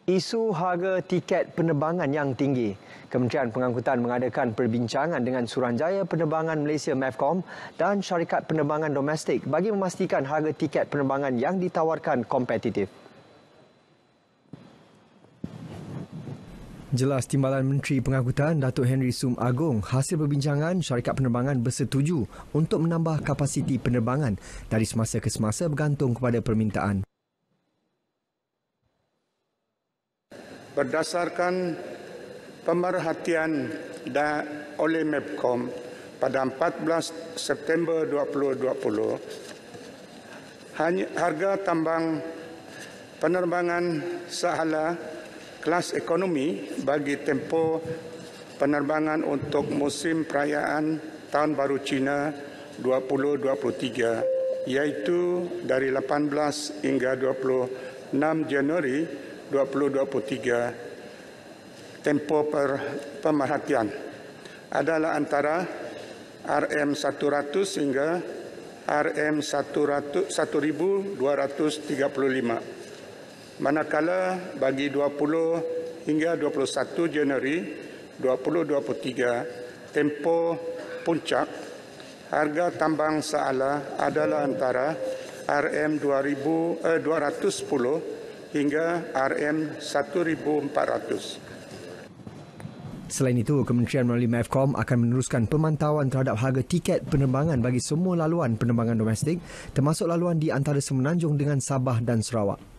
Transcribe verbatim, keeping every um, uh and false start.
Isu harga tiket penerbangan yang tinggi. Kementerian Pengangkutan mengadakan perbincangan dengan Suruhanjaya Penerbangan Malaysia MEFCOM dan syarikat penerbangan domestik bagi memastikan harga tiket penerbangan yang ditawarkan kompetitif. Jelas Timbalan Menteri Pengangkutan Datuk Henry Sum Agong, hasil perbincangan syarikat penerbangan bersetuju untuk menambah kapasiti penerbangan dari semasa ke semasa bergantung kepada permintaan. Berdasarkan pemerhatian da, oleh MEFCOM pada empat belas September dua ribu dua puluh, hanya, harga tambang penerbangan sehala kelas ekonomi bagi tempoh penerbangan untuk musim perayaan Tahun Baru Cina dua ribu dua puluh tiga iaitu dari lapan belas hingga dua puluh enam Januari dua ribu dua puluh tiga, tempoh per pemerhatian adalah antara R M seratus hingga R M seribu dua ratus tiga puluh lima. Manakala bagi dua puluh hingga dua puluh satu Januari dua ribu dua puluh tiga, tempoh puncak harga tambang seala adalah antara R M dua ratus sepuluh hingga R M seribu empat ratus. Selain itu, Kementerian melalui MEFCOM akan meneruskan pemantauan terhadap harga tiket penerbangan bagi semua laluan penerbangan domestik, termasuk laluan di antara Semenanjung dengan Sabah dan Sarawak.